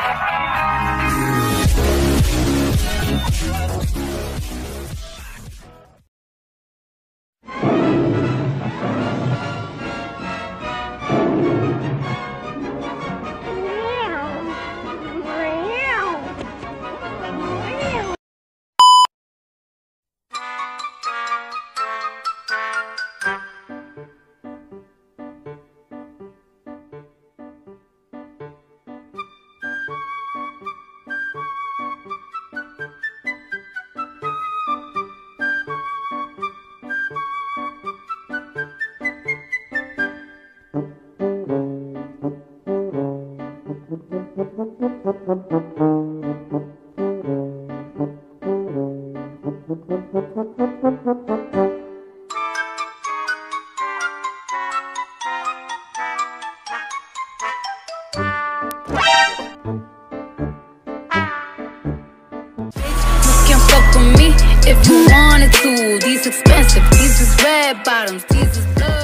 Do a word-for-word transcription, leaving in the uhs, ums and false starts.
If you wanted to, these expensive, these is red bottoms, these is good.